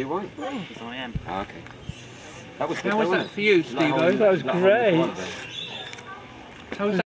you won? Yes, I am. Oh, okay. That was good. How was that for you, Steve-O? That was great. How was that?